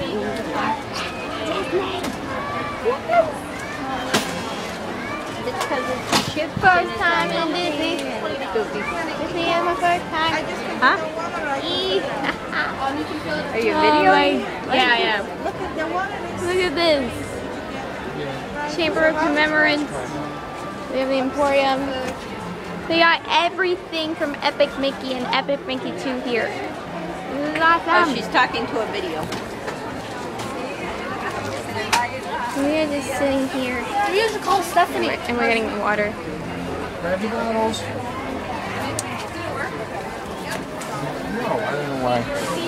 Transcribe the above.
It's because it's your first time in Disney. Disney is my first time. Huh? Are you videoing? Yeah, I am. Look at this. Chamber of Remembrance. We have the Emporium. They got everything from Epic Mickey and Epic Mickey 2 here. This is awesome. Oh, she's talking to a video. We are just sitting here. We used to call Stephanie. And we're getting water. Grab your bottles. No, I don't know why.